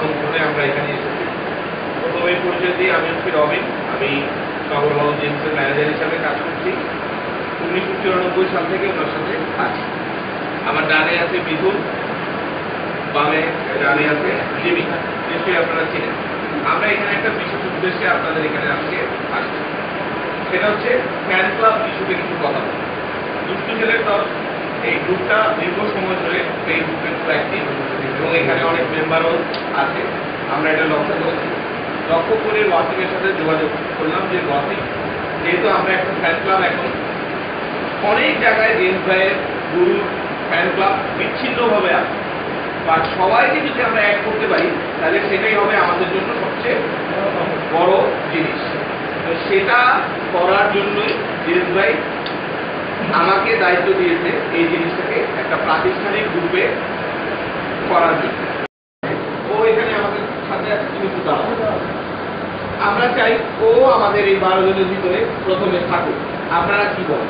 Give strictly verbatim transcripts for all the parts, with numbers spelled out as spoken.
আমন্ত্রণে আমরা এখানে এসেছি। প্রথমে পরিচয় দিই, আমি হচ্ছি রবিন। আমি নগর ভবন জেমসের ম্যানেজার হিসাবে কাজ করছি। উনিশশো চুরানব্বই সাল থেকে ওনার সাথে আছি। আমার ডানে আছে মিথুন, বামে ডানে আছে জিমি, নিশ্চয়ই আপনারা চিনেন। আমরা এখানে একটা বিশেষ উদ্দেশ্যে আপনাদের এখানে আজকে আসছি, সেটা হচ্ছে ফ্যান ক্লাব ইস্যুতে কিছু কথা বলবো। দুষ্টু ছেলের দল এই গ্রুপটা দীর্ঘ সময় ধরে ফেসবুকে খুব অ্যাক্টিভ এবং এখানে অনেক মেম্বারও আছে। আমরা এটা লক্ষ্য করেছি, লক্ষ্য করে ওয়াসিমের সাথে যোগাযোগ করলাম যে ওয়াসিম, যেহেতু আমরা একটা ফ্যান ক্লাব এখন অনেক জায়গায় জেমস ভাইয়ের গুরুর ফ্যান ক্লাব বিচ্ছিন্নভাবে আছে, বা সবাইকে যদি আমরা অ্যাড করতে পারি তাহলে সেটাই হবে আমাদের জন্য সবচেয়ে বড় জিনিস। তো সেটা করার জন্যই জেমস ভাই আমাকে দায়িত্ব দিয়েছে এই জিনিসটাকে একটা প্রাতিষ্ঠানিক গ্রুপে করার জন্য। ও এখানে আমাদের সাথে কিছু দাঁড়াবো, আমরা চাই ও আমাদের এই বারো জনের ভিতরে প্রথমে থাকুক। আপনারা কি বলেন?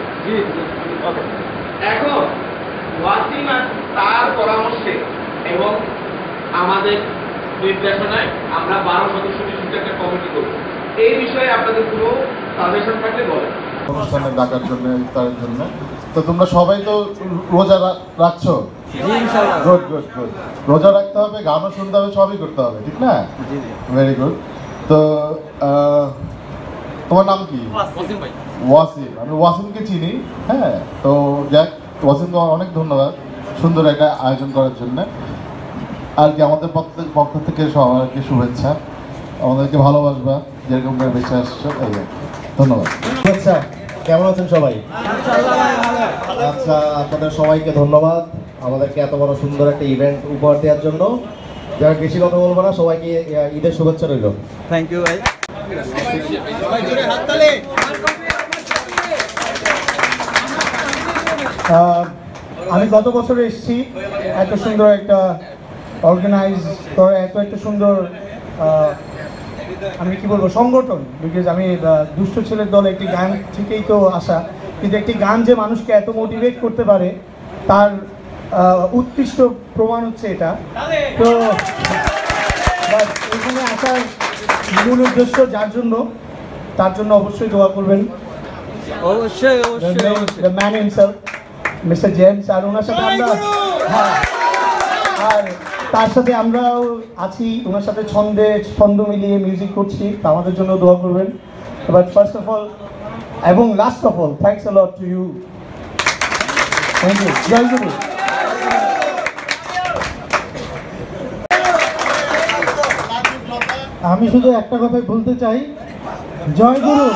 এখন ওয়াসিম তার পরামর্শে এবং আমাদের নির্দেশনায় আমরা বারো সদস্য বিশিষ্ট একটা কমিটি করব। এই বিষয়ে আপনাদের পুরো সাজেশন থাকলে বলেন। অনুষ্ঠানে ডাকার জন্য, ইফতারের জন্য। তো তোমরা সবাই তো রোজা রাখছো? Good good good. রোজা রাখতে হবে, গানও শুনতে হবে, সবই করতে হবে, ঠিক না? Very good. তো তোমার নাম কি? ওয়াসিম। আমি ওয়াসিমকে চিনি। হ্যাঁ, তো যাক, ওয়াসিমকে অনেক ধন্যবাদ সুন্দর একটা আয়োজন করার জন্য। আর কি আমাদের পক্ষ থেকে সবাইকে শুভেচ্ছা, আমাদেরকে ভালোবাসবা যেরকম করে বেঁচে আসছো। ধন্যবাদ। আচ্ছা, কেমন আছেন সবাই? আচ্ছা, আপনাদের সবাইকে ধন্যবাদ আমাদেরকে এত বড় সুন্দর একটা ইভেন্ট উপহার দেওয়ার জন্য। যারা বেশি কথা বলবো না, সবাইকে ঈদের শুভেচ্ছা রইল। থ্যাংক ইউ ভাই। আমি গত বছর এসেছি, এত সুন্দর একটা অর্গানাইজ করে, এত একটা সুন্দর আমি কি বলবো সংগঠন। বিকজ আমি দুষ্ট ছেলের দল একটি গান থেকেই তো আসা, কিন্তু একটি গান যে মানুষকে এত মোটিভেট করতে পারে তার উৎকৃষ্ট প্রমাণ হচ্ছে এটা। তো এখানে আসার মূল উদ্দেশ্য যার জন্য, তার জন্য অবশ্যই দোয়া করবেন। অবশ্যই অবশ্যই the man himself mister James. আর ওনার সাথে আমরা, হ্যাঁ, আর তার সাথে আমরাও আছি, ওনার সাথে ছন্দে ছন্দ মিলিয়ে মিউজিক করছি, আমাদের জন্য দোয়া করবেন। বাট ফার্স্ট অফ অল এবং last of all, thanks a lot to you. Thank you. জয় গুরু। আমি শুধু একটা কথাই বলতে চাই, জয় গুরু।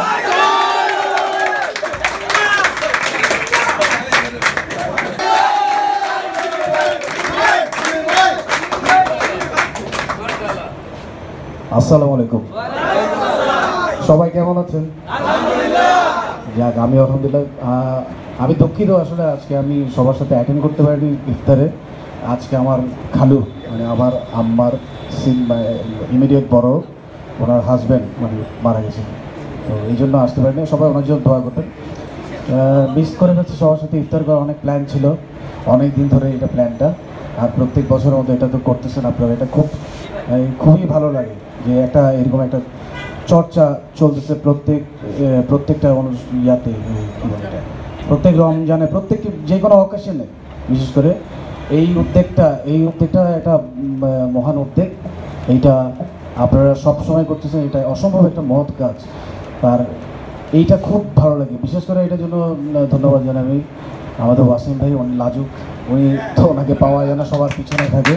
আসসালামু আলাইকুম। সবাই কেমন আছেন? যাক, আমি আলহামদুলিল্লাহ। আমি দুঃখিত, আসলে আজকে আমি সবার সাথে অ্যাটেন্ড করতে পারিনি ইফতারে। আজকে আমার খালু, মানে আমার আম্মার ইমিডিয়েট বড়, ওনার হাজব্যান্ড মানে মারা গেছে, তো এই জন্য আসতে পারিনি। সবাই ওনার জন্য দোয়া করতেন। মিস করে ফেলছি সবার সাথে ইফতার করার, অনেক প্ল্যান ছিল অনেক দিন ধরে এটা প্ল্যানটা। আর প্রত্যেক বছরের মতো এটা তো করতেছেন আপনারা, এটা খুব খুবই ভালো লাগে যে একটা এরকম একটা চর্চা চলতেছে প্রত্যেক প্রত্যেকটা ইয়াতে, কী বলে এটা, প্রত্যেক রমজানে, প্রত্যেক যে কোনো অকেশনে। বিশেষ করে এই উদ্যোগটা এই উদ্যোগটা একটা মহান উদ্যোগ। এইটা আপনারা সবসময় করতেছেন, এটা অসম্ভব একটা মহৎ কাজ। আর এইটা খুব ভালো লাগে, বিশেষ করে এটার জন্য ধন্যবাদ জানাই আমি আমাদের ওয়াসিম ভাই। উনি লাজুক, উনি তো ওনাকে পাওয়া যায় না, সবার পিছনে থাকে।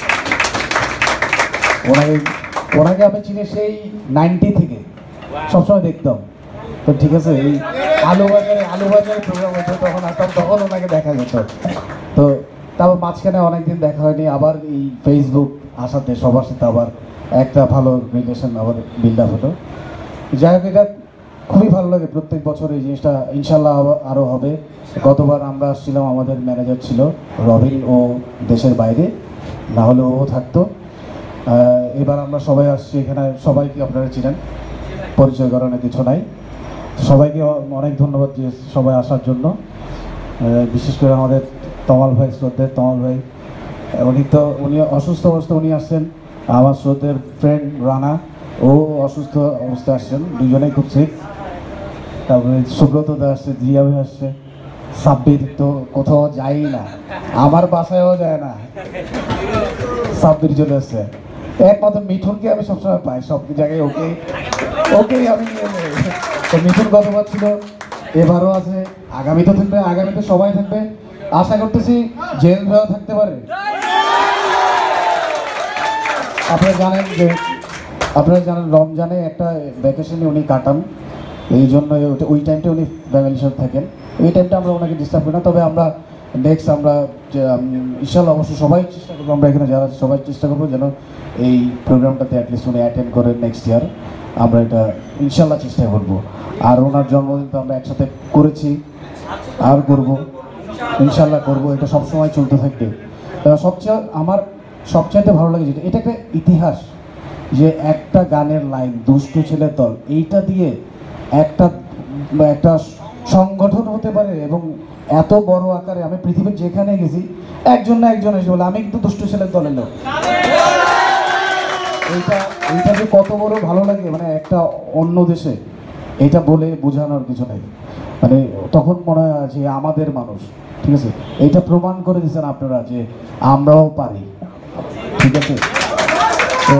ওনাকে ওনাকে আমি চিনি সেই নাইনটি থেকে, সবসময় দেখতাম। তো ঠিক আছে, এই আলু বাজারে আলু বাজারে প্রোগ্রাম হতো, তখন আসতাম, তখন ওনাকে দেখা যেত। তো তারপর মাঝখানে অনেকদিন দেখা হয়নি, আবার এই ফেসবুক আসাতে সবার সাথে আবার একটা ভালো রিলেশন আবার বিল্ড আপ হলো। যাই হোক, এটা খুবই ভালো লাগে প্রত্যেক বছর এই জিনিসটা, ইনশাল্লাহ আরও হবে। গতবার আমরা আসছিলাম, আমাদের ম্যানেজার ছিল রবিন, ও দেশের বাইরে, না হলে ও থাকতো। এবার আমরা সবাই আসছি এখানে, সবাইকে আপনারা চিনেন, পরিচয় করানোর কিছু নাই। সবাইকে অনেক ধন্যবাদ যে সবাই আসার জন্য। বিশেষ করে আমাদের তমাল ভাই, শ্রদ্ধের তমাল ভাই, উনি তো উনি অসুস্থ অবস্থা উনি আসছেন, আমার স্রোতের ফ্রেন্ড রানা, ও অসুস্থ অবস্থায় আসছেন, দুজনেই খুব সিক। তারপরে সুব্রত দা আসছে, জিয়া ভাই আসছে, সাব্বির তো কোথাও যাই না, আমার বাসায়ও যায় না, সাব্বির চলে আসছে। একমাত্র মিঠুনকে আমি সবসময় পাই সব জায়গায়, ওকে ওকেই আমি নিয়ে যাই। তো মিঠুন গতবার ছিল, এবারও আছে, আগামীতে থাকবে, আগামীতে সবাই থাকবে। আশা করতেছি জেল ভাইও থাকতে পারে। আপনারা জানেন যে আপনারা জানেন রমজানে একটা ভ্যাকেশনে উনি কাটান, এই জন্য ওই টাইমটা উনি ফ্যামিলির সাথে থাকেন। এই টাইমটা আমরা ওনাকে ডিস্টার্ব করি না, তবে আমরা নেক্সট আমরা ইনশাল্লাহ অবশ্যই সবাই চেষ্টা করবো, আমরা এখানে যারা সবাই চেষ্টা করবো যেন এই প্রোগ্রামটাতে অ্যাটলিস্ট উনি অ্যাটেন্ড করেন নেক্সট ইয়ার। আমরা এটা ইনশাল্লাহ চেষ্টা করবো। আর ওনার জন্মদিন তো আমরা একসাথে করেছি, আর করব, ইনশাল্লাহ করব, এটা সবসময় চলতে থাকবে। সবচেয়ে আমার সবচাইতে ভালো লাগে যেটা, এটা একটা ইতিহাস, যে একটা গানের লাইন দুষ্টু ছেলের দল, এইটা দিয়ে একটা একটা সংগঠন হতে পারে এবং এত বড় আকারে। আমি পৃথিবীর যেখানে গেছি একজন না একজন এসে বলে আমি কিন্তু দুষ্টু ছেলের দলের লোক। এইটা এইটা যে কত বড় ভালো লাগে, মানে একটা অন্য দেশে এটা বলে বোঝানোর কিছু নেই। মানে তখন মনে হয় যে আমাদের মানুষ, ঠিক আছে, এইটা প্রমাণ করে দিচ্ছেন আপনারা যে আমরাও পারি, ঠিক আছে। তো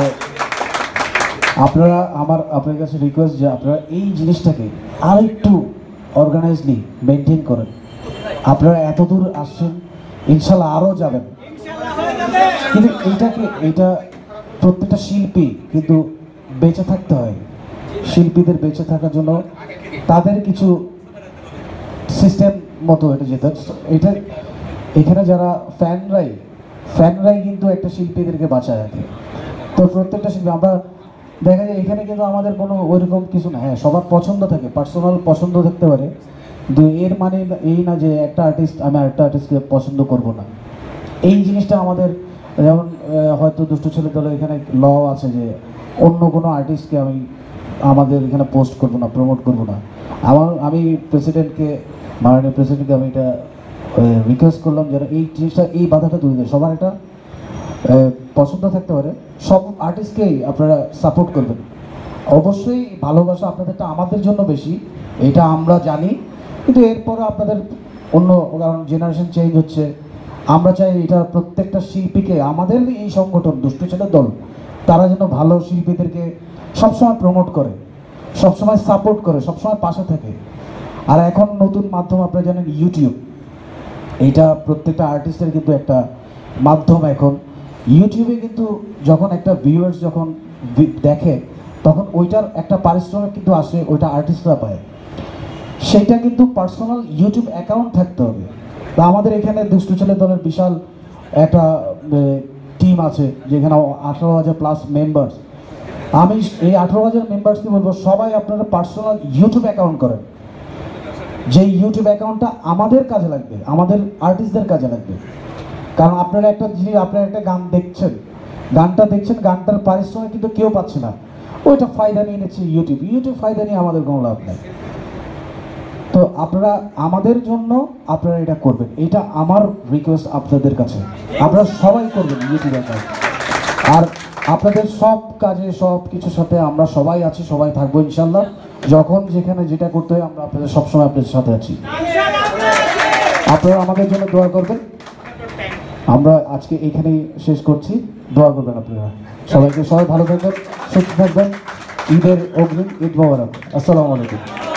আপনারা আমার আপনার কাছে রিকোয়েস্ট যে আপনারা এই জিনিসটাকে আর একটু অর্গানাইজলি মেনটেন করেন। আপনারা এত দূর আসছেন, ইনশাল্লাহ আরও যাবেন, কিন্তু এইটাকে এইটা প্রত্যেকটা শিল্পী কিন্তু বেঁচে থাকতে হয়। শিল্পীদের বেঁচে থাকার জন্য তাদের কিছু সিস্টেম মতো এটা যেতে, এটা এখানে যারা ফ্যানরাই ফ্যানরাই কিন্তু একটা শিল্পীদেরকে বাঁচায় রাখে। তো প্রত্যেকটা শিল্পী আমরা দেখা যায় এখানে কিন্তু আমাদের কোনো ওইরকম কিছু না, হ্যাঁ সবার পছন্দ থাকে, পার্সোনাল পছন্দ থাকতে পারে, কিন্তু এর মানে এই না যে একটা আর্টিস্ট আমি আরেকটা আর্টিস্টকে পছন্দ করব না। এই জিনিসটা আমাদের, যেমন হয়তো দুষ্টু ছেলে দলে এখানে ল আছে যে অন্য কোনো আর্টিস্টকে আমি আমাদের এখানে পোস্ট করব না, প্রমোট করব না। আমার আমি প্রেসিডেন্টকে, মাননীয় প্রেসিডেন্টকে আমি এটা রিকোয়েস্ট করলাম যেন এই জিনিসটা, এই বাধাটা তুলে দেয়। সবার একটা পছন্দ থাকতে পারে, সব আর্টিস্টকেই আপনারা সাপোর্ট করবেন। অবশ্যই ভালোবাসা আপনাদেরটা আমাদের জন্য বেশি, এটা আমরা জানি, কিন্তু এরপরে আপনাদের অন্য, কারণ জেনারেশন চেঞ্জ হচ্ছে, আমরা চাই এটা প্রত্যেকটা শিল্পীকে, আমাদের এই সংগঠন দুষ্টু ছেলের দল, তারা যেন ভালো শিল্পীদেরকে সবসময় প্রমোট করে, সবসময় সাপোর্ট করে, সবসময় পাশে থাকে। আর এখন নতুন মাধ্যম আপনারা জানেন ইউটিউব, এইটা প্রত্যেকটা আর্টিস্টের কিন্তু একটা মাধ্যম। এখন ইউটিউবে কিন্তু যখন একটা ভিউয়ার্স যখন দেখে তখন ওইটার একটা পারিশ্রমিক কিন্তু আসে, ওইটা আর্টিস্টরা পায়। সেইটা কিন্তু পার্সোনাল ইউটিউব অ্যাকাউন্ট থাকতে হবে। বা আমাদের এখানে দুষ্টু ছেলে দলের বিশাল একটা টিম আছে যেখানে আঠারো হাজার প্লাস মেম্বার্স। আমি এই আঠারো হাজার মেম্বার্সকে বলবো সবাই আপনারা পার্সোনাল ইউটিউব অ্যাকাউন্ট করেন, যে ইউটিউব অ্যাকাউন্টটা আমাদের কাজে লাগবে, আমাদের আর্টিস্টদের কাজে লাগবে। কারণ আপনারা একটা জিনিস, আপনারা একটা গান দেখছেন, গানটা দেখছেন, গানটার পারিশ্রমিক কিন্তু কেউ পাচ্ছে না, ওইটা ফায়দা নিয়ে নিচ্ছে ইউটিউব। ইউটিউব ফায়দা নিয়ে আমাদের কোনো লাভ নেই। তো আপনারা আমাদের জন্য আপনারা এটা করবেন, এটা আমার রিকোয়েস্ট আপনাদের কাছে, আপনারা সবাই করবেন ইউটিউব অ্যাকাউন্ট। আর আপনাদের সব কাজে সব কিছুর সাথে আমরা সবাই আছি, সবাই থাকবো ইনশাল্লাহ। যখন যেখানে যেটা করতে হয় আমরা আপনাদের সবসময় আপনাদের সাথে আছি। আপনারা আমাদের জন্য দোয়া করবেন। আমরা আজকে এখানেই শেষ করছি, দোয়া করবেন আপনারা সবাইকে। সবাই ভালো থাকবেন, সুস্থ থাকবেন। ঈদের অগ্রিম ঈদ মোবারক। আসসালামু আলাইকুম।